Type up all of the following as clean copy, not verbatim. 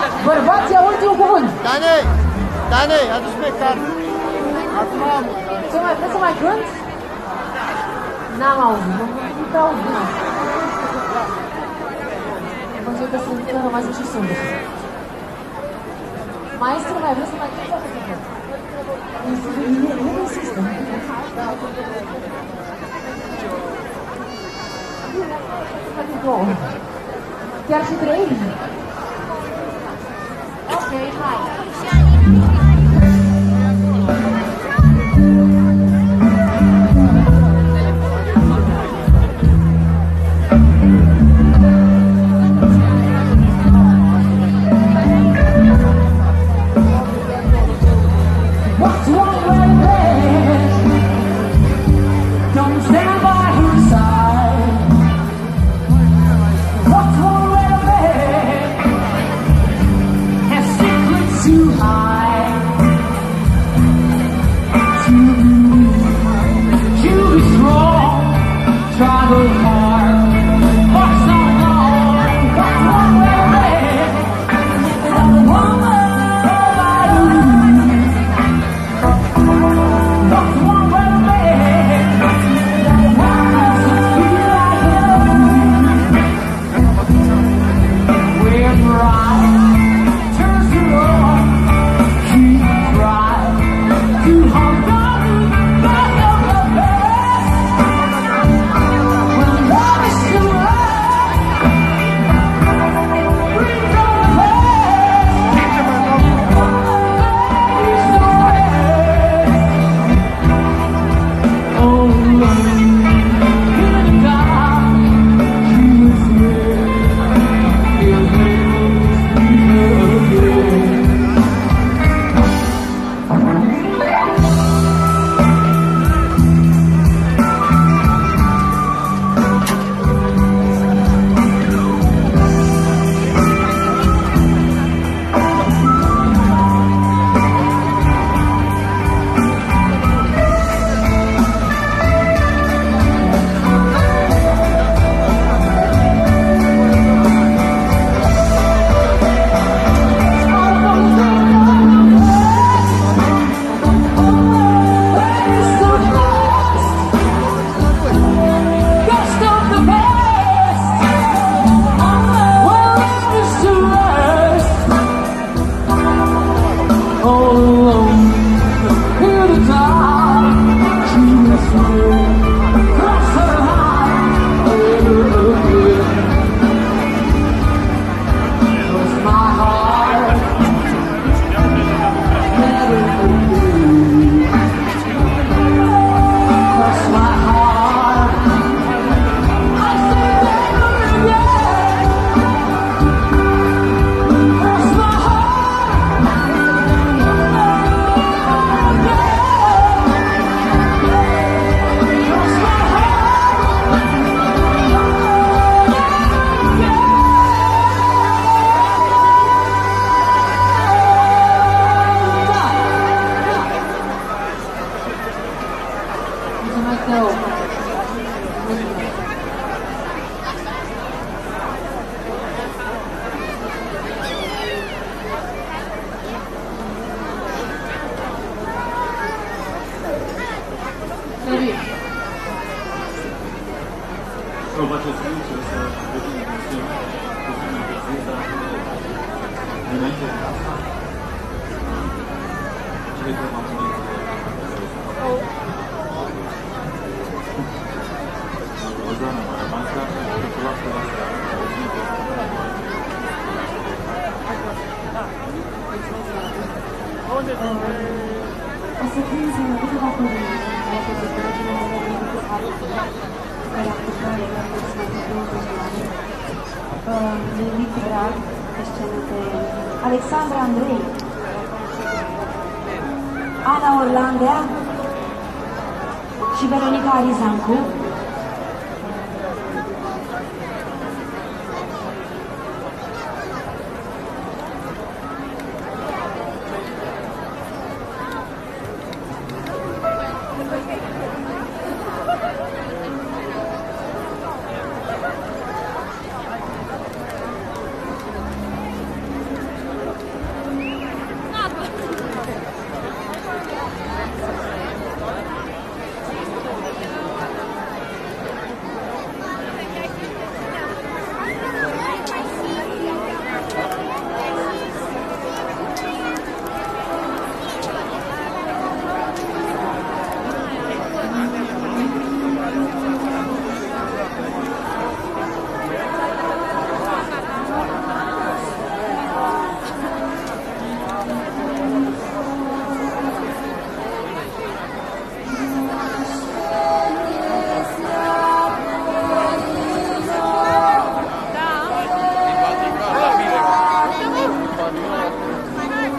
Bărbații au ultimul cuvânt. Dane, adu spectacol. Acum am. Ce mai vreți să mai cânt? N-am auzit, nu prea aud bine. Am văzut că sunt rămas și sâmbătă. Maestru, mai vreți să mai cânt sau cât cânt? Nu insistă. Chiar și 3? Ok, hai. Alexandra Andrei, Ana Orlandea și Veronica Arizancu.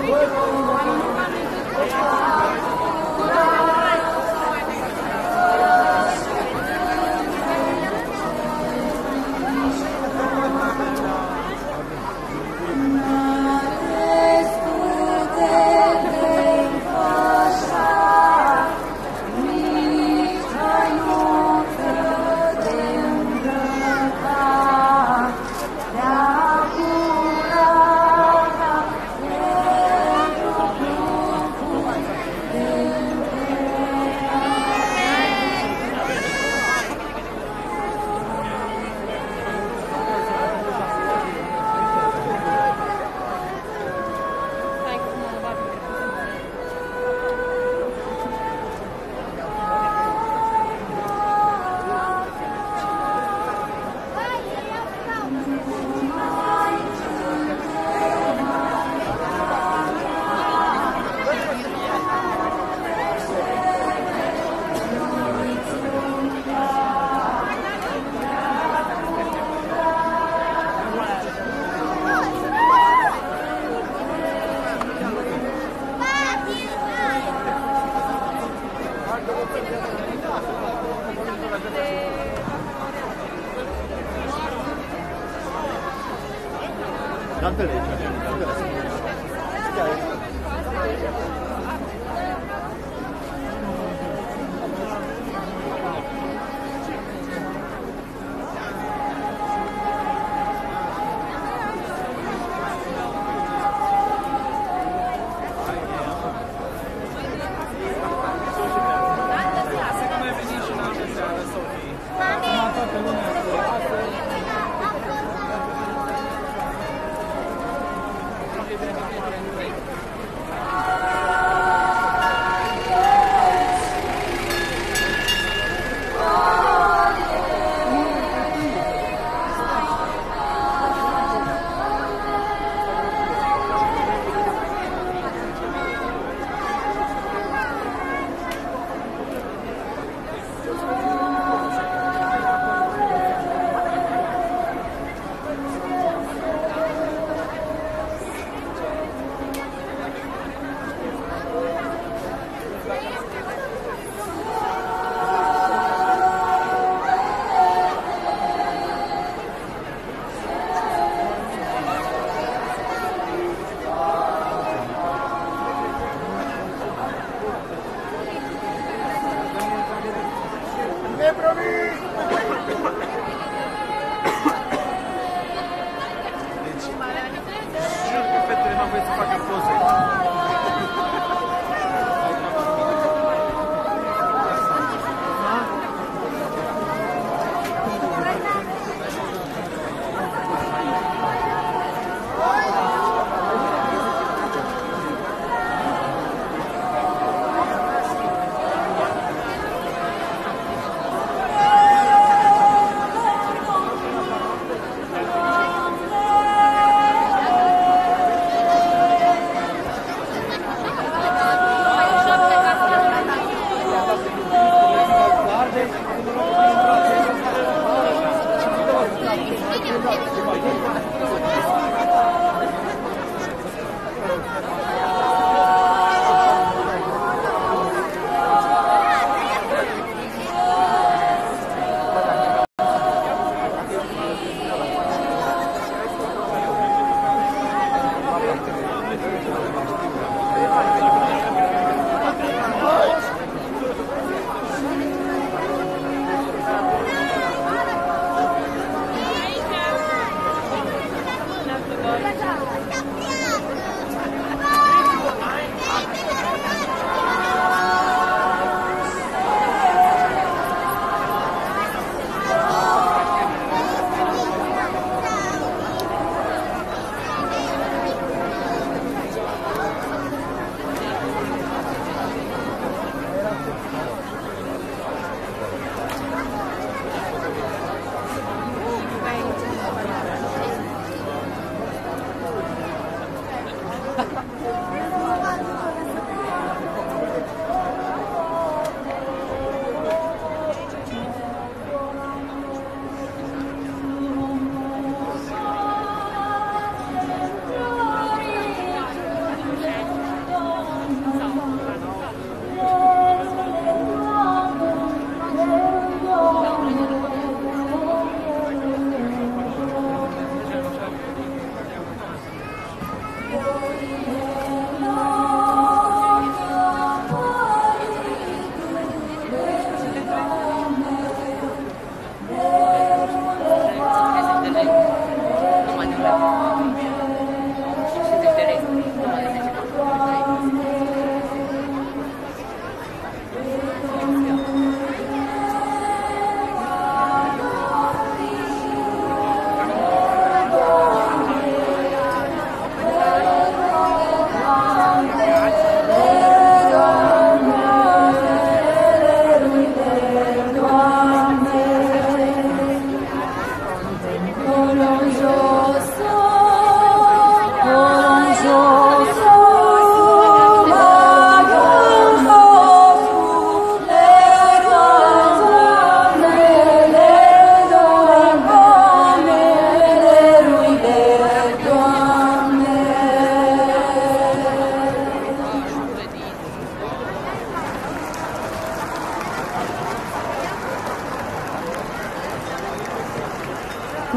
Cantele aici, cantele.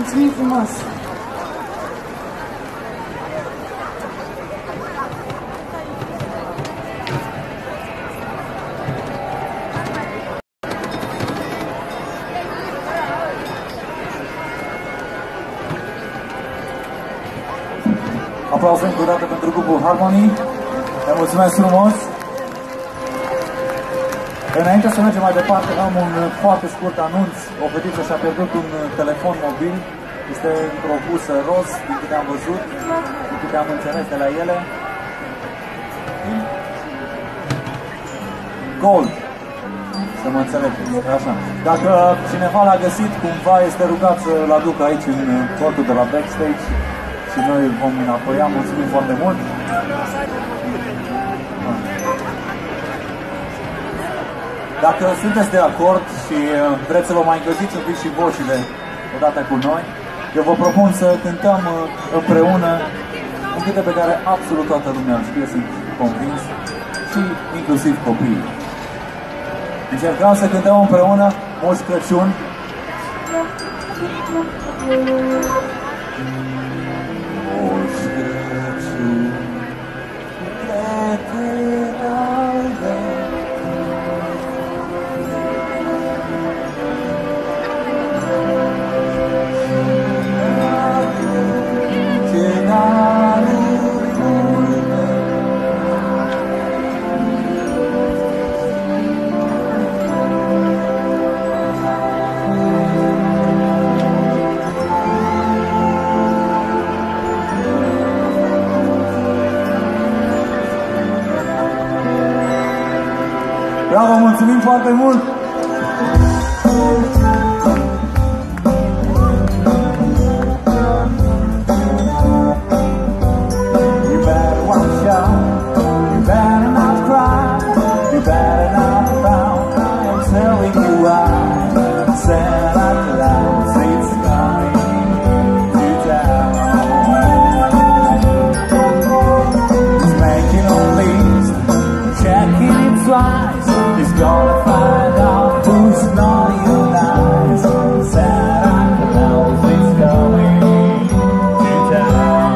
Mulțumim frumos! Aplauze încă o dată pentru grupul Harmony. Le mulțumesc frumos. Înainte să mergem mai departe, am un foarte scurt anunț. O fetiță și-a pierdut un telefon mobil. Este într-o busă roz, din câte am văzut, din câte am înțeles de la ele. Gold. Să mă înțelegeți, așa. Dacă cineva l-a găsit, cumva este rugat să-l aducă aici în cortul de la backstage și noi vom înapoia. Mulțumim foarte mult! Dacă sunteți de acord și vreți să vă mai încălziți un pic și vocile odată cu noi, eu vă propun să cântăm împreună un cântec pe care absolut toată lumea îl știe, sunt convins, și inclusiv copiii. Încercăm să cântăm împreună Moș Crăciun. Moș Crăciun, bravo, mulțumim foarte mult! You better watch out, you better not cry, you better not frown, I am telling you why. Santa Claus is coming to town. He's making a list, checking it twice. He's gonna find out who's naughty or nice. Santa Claus is coming to town.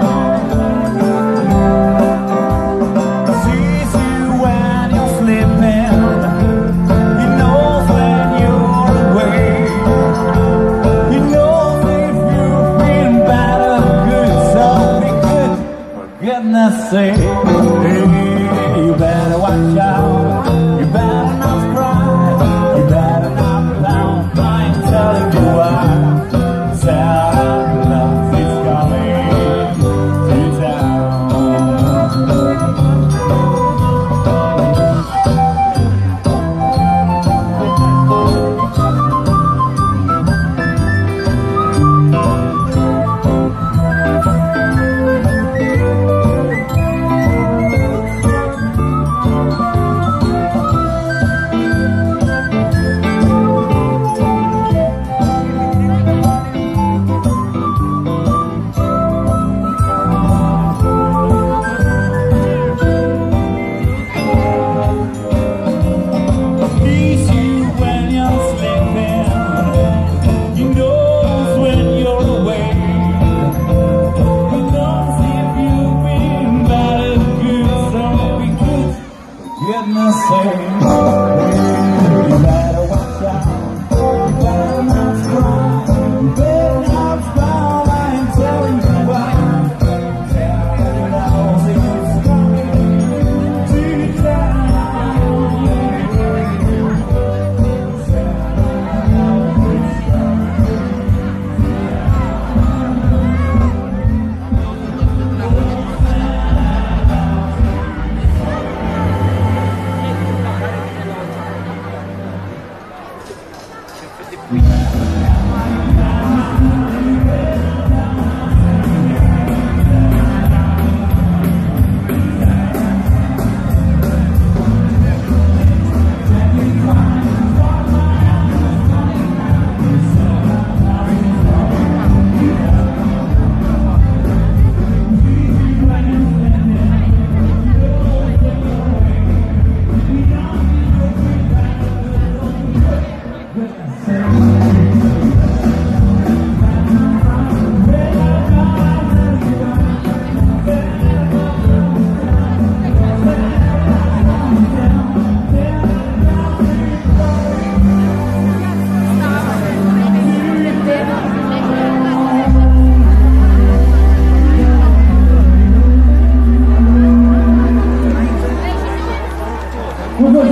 Sees you when you're sleeping. He knows when you're awake. He knows if you've been bad or good. So be good, for goodness sake. You better watch out. You better not cry, you better not pound. I'm telling you why. Santa Claus is coming to town.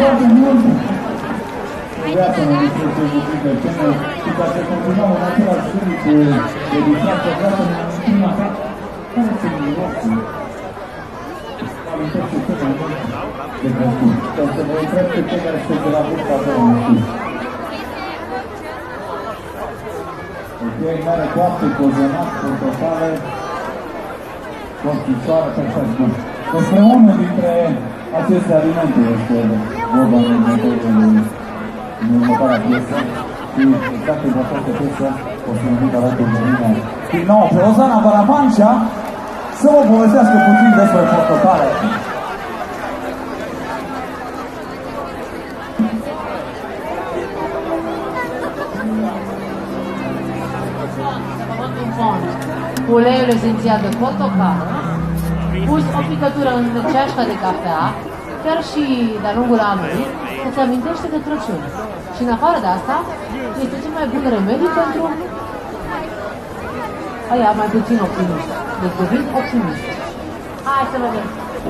foarte mult. Viața mea este ce scene și ca să continuăm în același spirit de distracție, vreau să ne amintim așa care sunt mirosul. Amintește ce mai mult de Crăciun. Ca să vă întreb pe cei care sunteți de la vârsta de la Crăciun. Fiecare coapte, cozenat, portofale, conchisoare și așa și bun. Despre unul dintre aceste alimente este vorba în următoarea piesă și exact în această piesă o să invit alături de mine din nou pe Ozana Barabancea să vă povestească puțin despre portofale. Uleiul esențial de portocală, pus o picătură în ceașca de cafea, chiar și de-a lungul anului, îți amintește de Crăciun. Și în afară de asta, este cel mai bun remediu pentru aia mai puțin optimist. Deci devin optimist. Hai să vedem!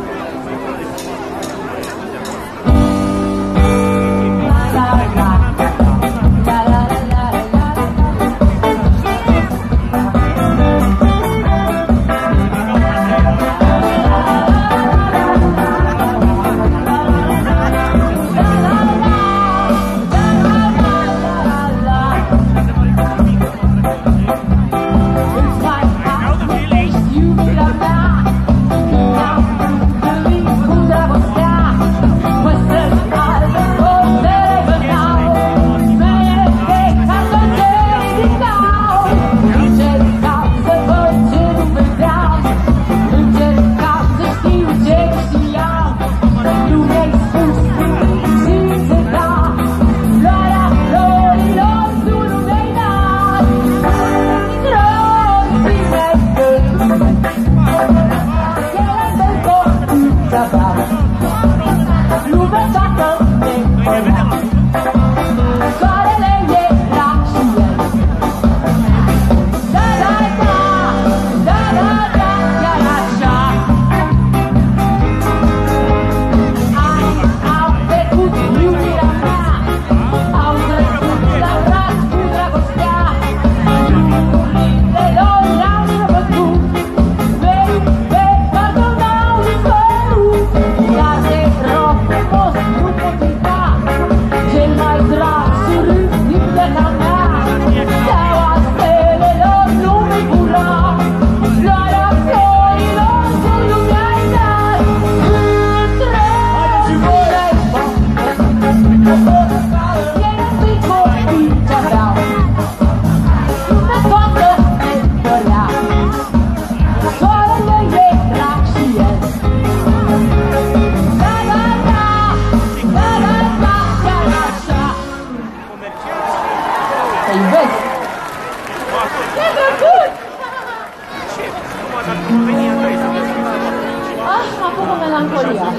melancolia.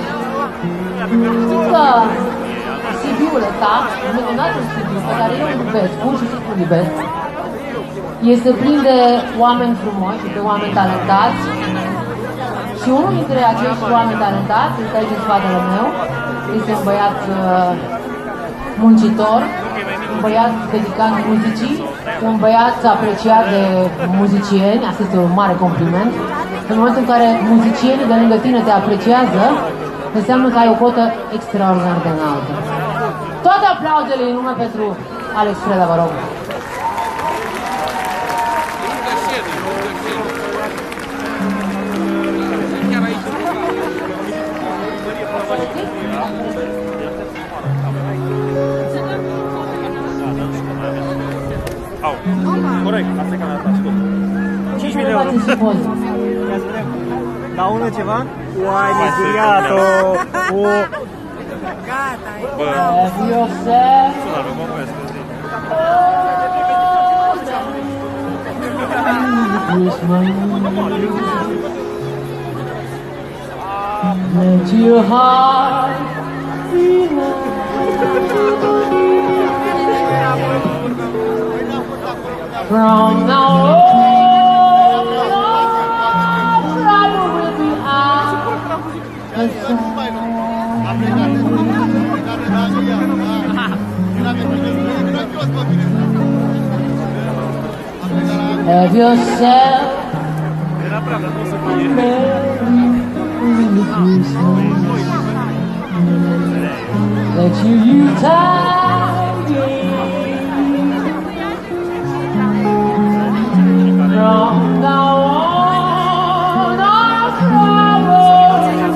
Știu că CD-ul ăsta, minunatul CD, pe care eu îl iubesc, pur și simplu iubesc, este plin de oameni frumoși, de oameni talentați. Și unul dintre acești oameni talentați, este aici în spatele meu, este un băiat muncitor, un băiat dedicat muzicii, un băiat apreciat de muzicieni, asta este un mare compliment. În momentul în care muzicienii de lângă tine te apreciază, înseamnă că ai o cotă extraordinar de înaltă. Toate aplauzele în lume pentru Alex Freda, vă rog. Corect, asta e ca asta, scurt. 5.000 de euro. Da unul ceva? Uai, mizuriato! Gata, bă, Iosef! sună, nu pompesc. Let your heart be light. From now on, trouble will be out. Have yourself let you time from now on our troubles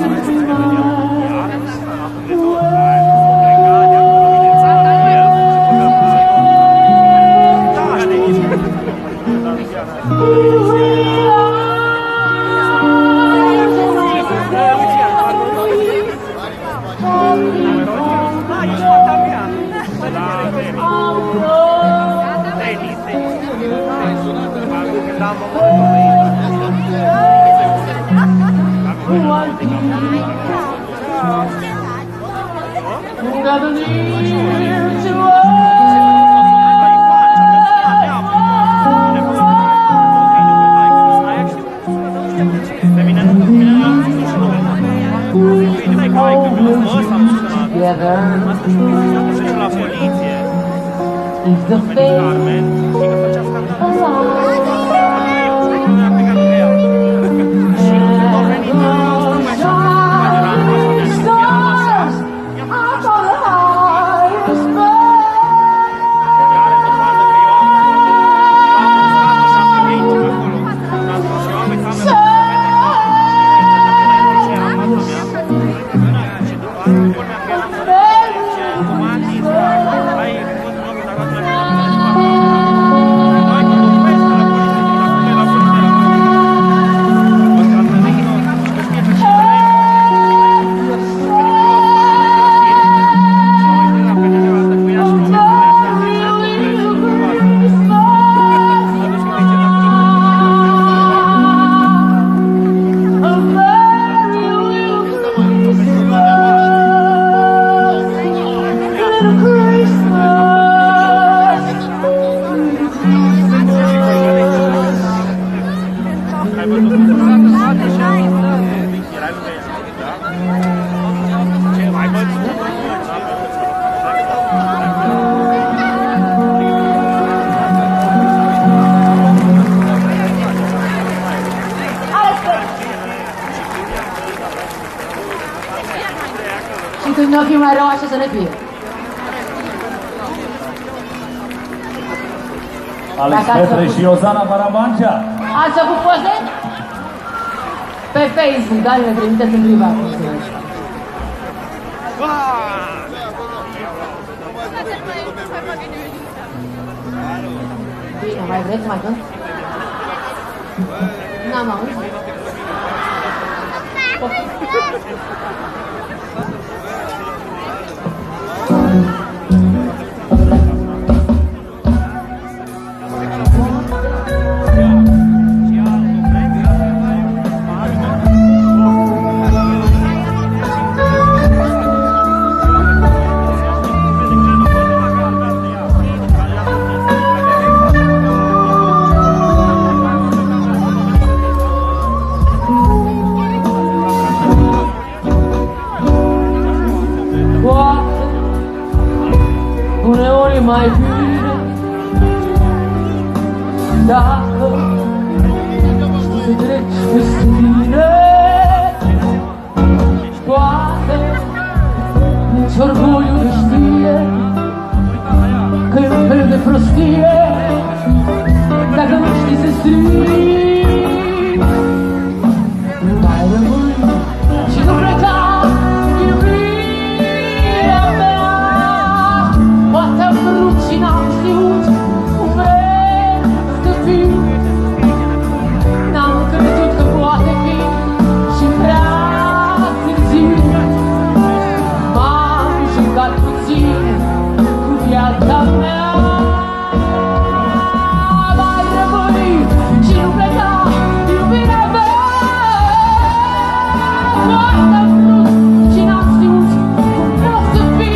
Never need to together is the fate și când nu fi mai rău, așa să ne fie. Alex Petre și Iosana Barabancea. Ați făcut poze? Pe Facebook, da? Le trimiteți în privat. Bine, mai vreți să mai cânt? N-am auzit. Uneori mai bine dacă știi să treci peste mine. Poate nici orgoliu nu știe că e un fel de prostie dacă nu știi să strici. Mai rămâi și nu pleca. Și n-am știut cum vrei să fiu. N-am crezut că poate fi și prea târziu. M-am jucat puțin cu viața mea. Mai rămâi și nu pleca iubirea mea. Poate am vrut și n-am știut cum vreau să fiu.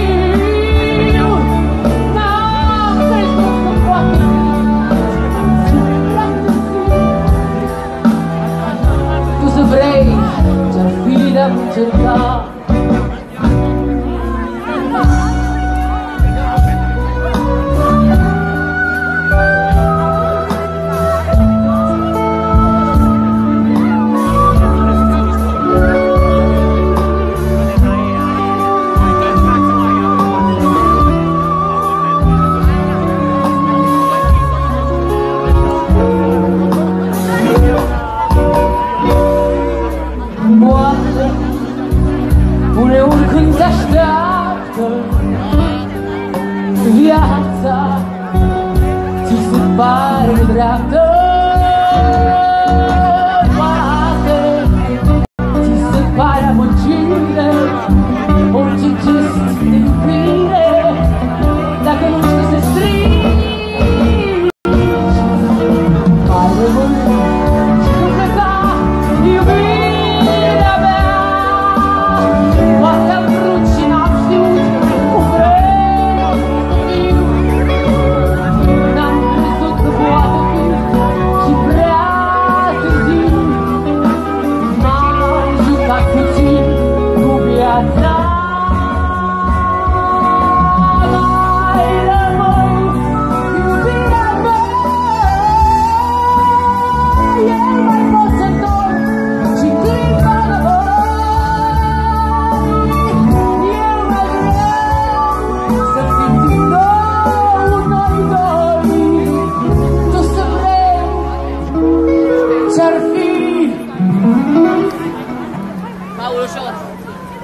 Vrei ce-ar fi de-am încercat.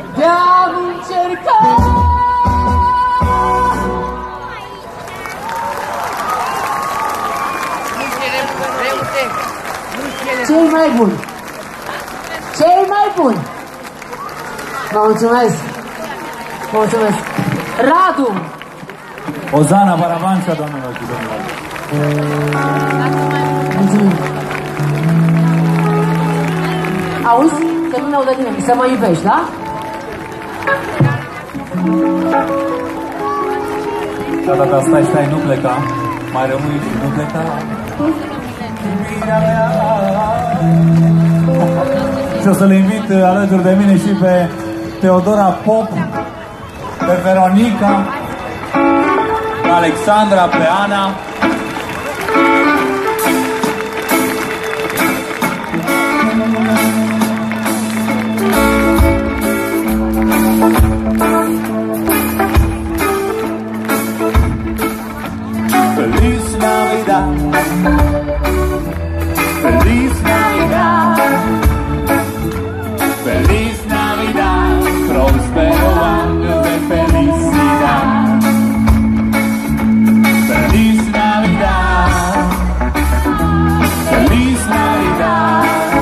te-am încercat. Cei mai buni. Cei mai buni. Vă mulțumesc. Mulțumesc. Radu. Ozana Baravancea, doamnelor și domnilor. Mulțumim. Auzi? Că nu ne audă nimeni. Să mă iubești, da? Da, stai, nu pleca. Mai rămâi și nu pleca. Și o să le invit alături de mine și pe Teodora Pop, pe Veronica, pe Alexandra, pe Ana. Feliz Navidad, Feliz Navidad, Feliz Navidad, próspero año de felicidad. Feliz Navidad, Feliz Navidad,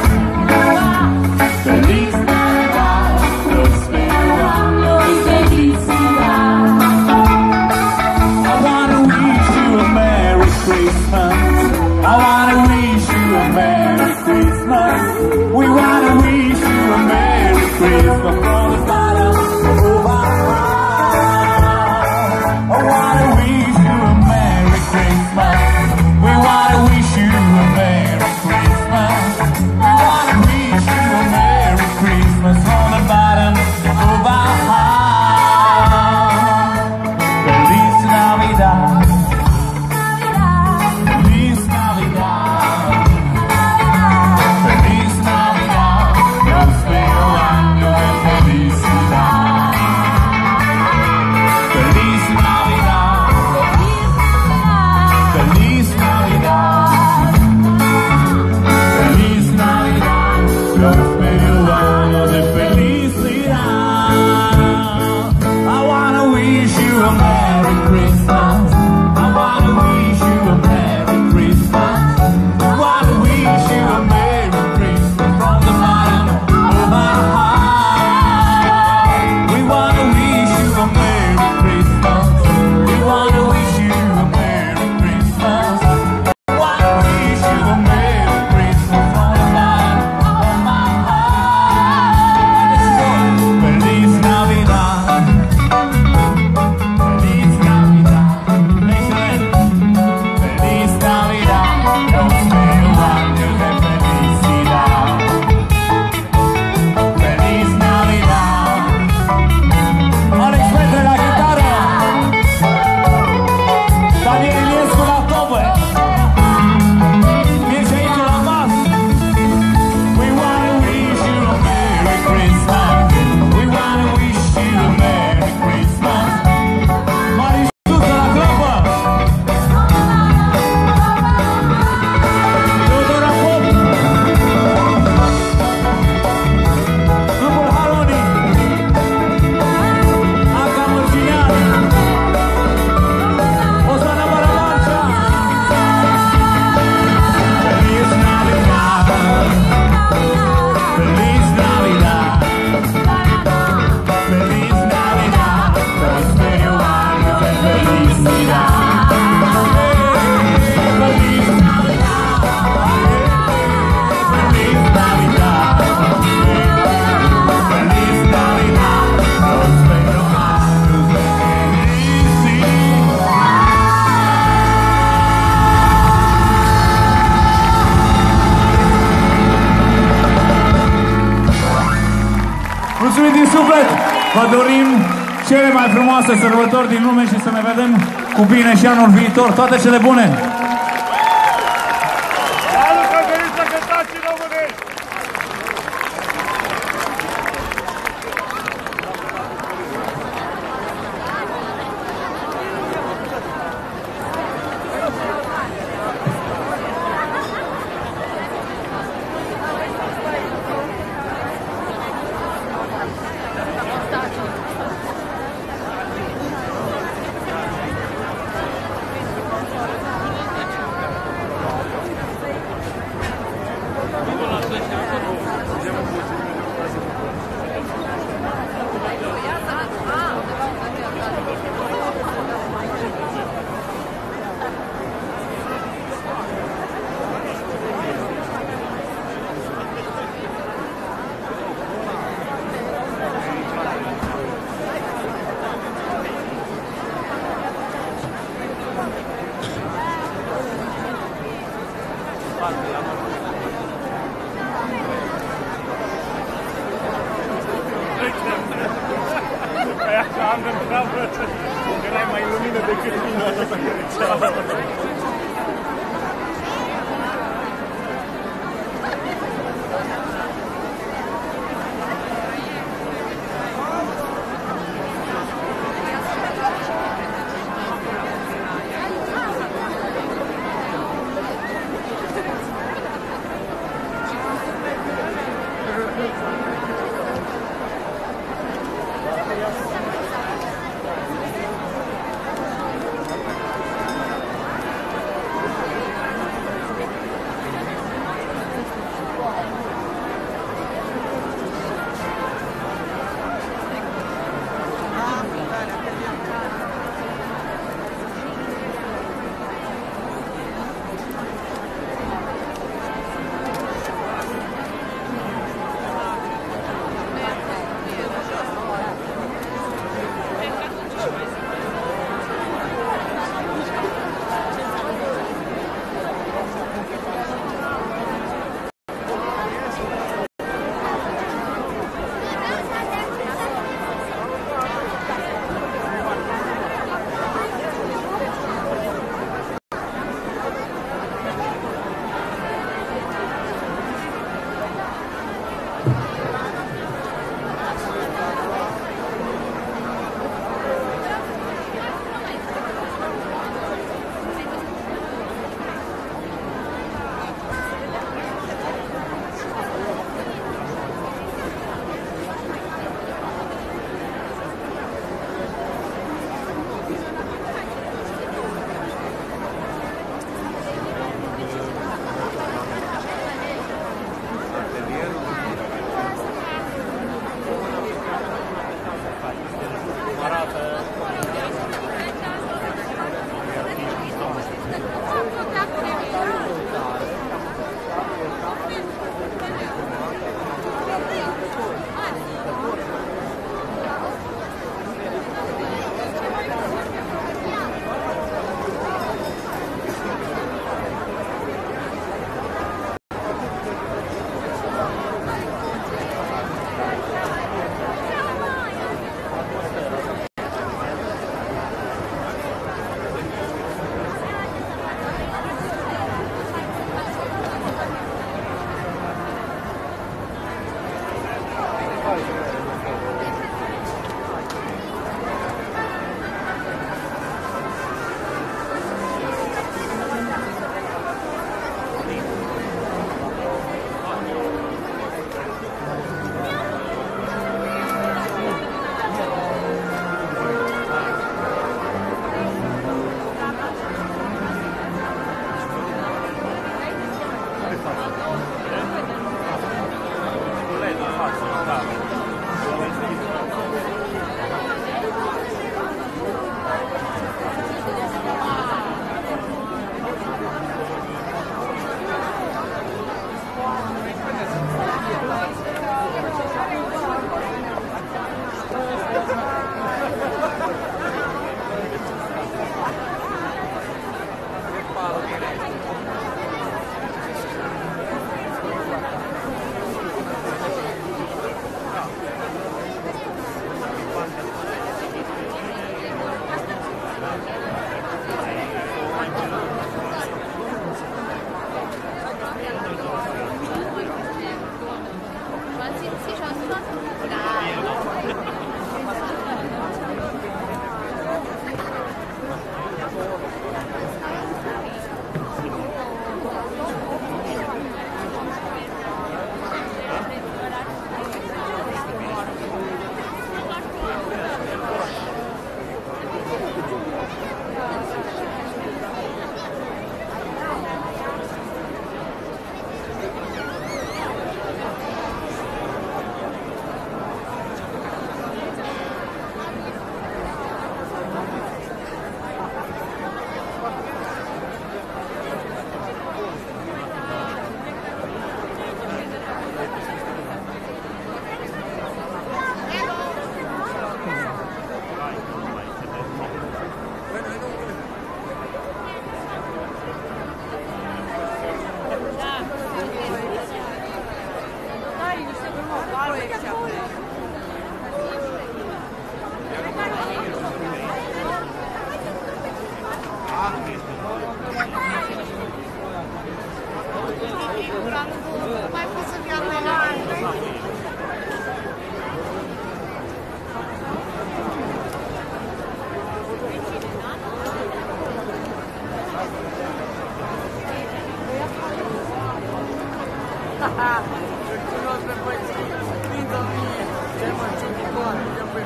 Feliz Navidad, próspero año de felicidad. I wanna wish you a Merry Christmas. I wanna wish you a Merry Christmas. We wanna wish you a Merry Christmas from the bottom of our heart. I wanna wish you a Merry Christmas. We wanna wish you a Merry Christmas. We wanna wish you a Merry Christmas from the bottom of our heart. Feliz Navidad. Feliz Navidad. Feliz Navidad. Próspero año de felicidad. Feliz Navidad. Feliz Navidad. Feliz Navidad. Próspero año de felicidad. I wanna wish you a Merry Christmas. I wanna wish you a Merry Christmas. I wanna wish you a Merry Christmas from the bottom of my heart. We wanna wish you a Merry Christmas. We wanna wish you a Merry Christmas. We wanna wish you a Merry Christmas from the bottom of my heart. Let's go. Feliz Navidad. Feliz Navidad. Feliz Navidad. Próspero año de felicidad. Feliz Navidad. Alex Petre la chitarra. Daniel Iliescu la tobă. Ești aici la mas. We wanna wish you a Merry Christmas. We wanna wish you a Merry Christmas. Marius Tuță la clăpă. Teodora Pop. Grupul Harmony. Aca Mărginean. Ozana Baravancea. Feliz Navidad. Feliz Navidad. Feliz Navidad. Próspero año de felicidad. Feliz Navidad. Feliz Navidad. Feliz Navidad. Próspero año de felicidad. Mulțumim din suflet! Vă dorim cele mai frumoase sărbători din lume și să ne vedem cu bine și anul viitor. Toate cele bune! Salut, Cătălina, cântați românești! Eram în travă, erai mai lumină decât mine.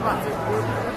Grazie.